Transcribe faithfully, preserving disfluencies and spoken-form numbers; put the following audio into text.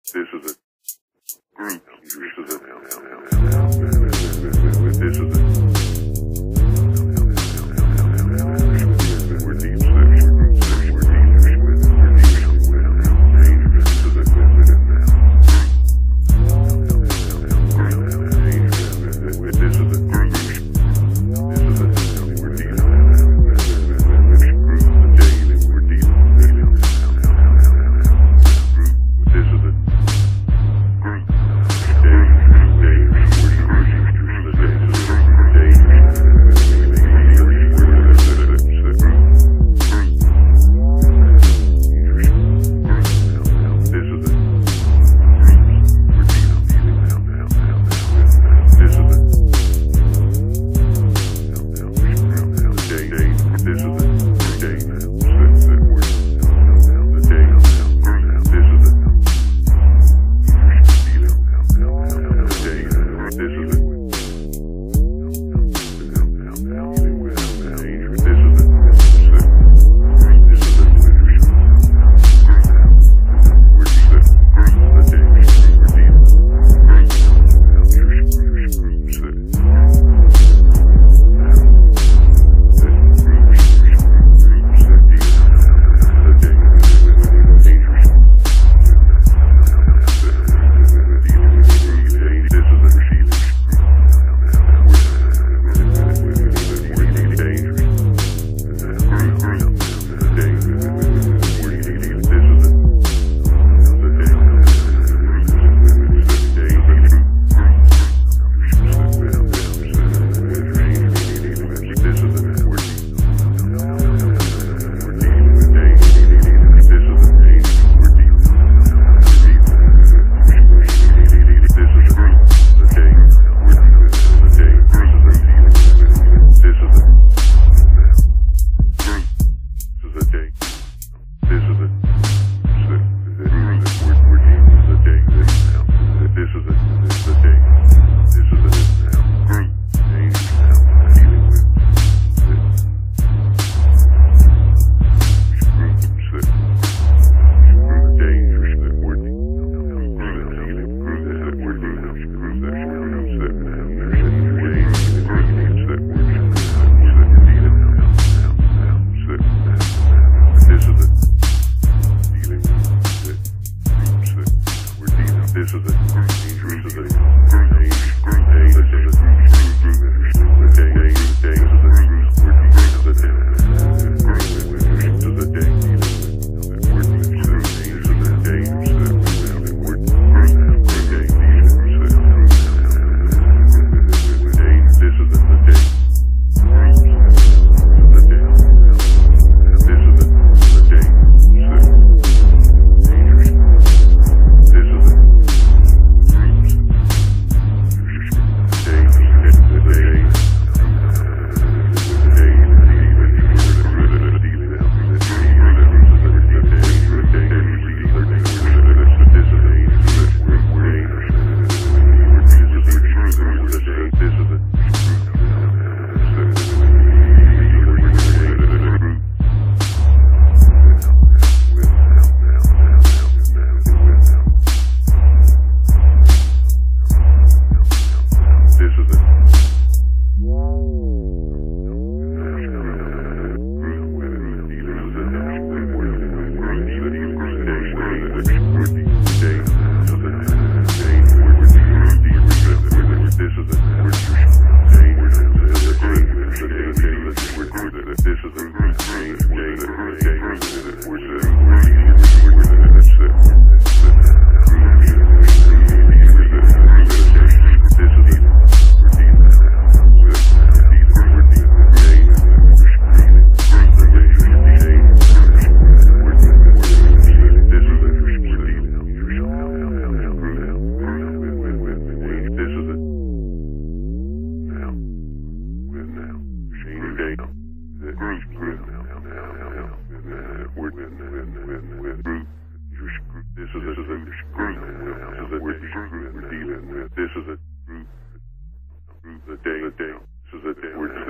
This is a group. This is a this is a we're deep section. We're deep with we're deep with this is a this is a group. This is a we're deep group the day we're deep group. This is a This is a group, group, the day, the day. This is a day. We're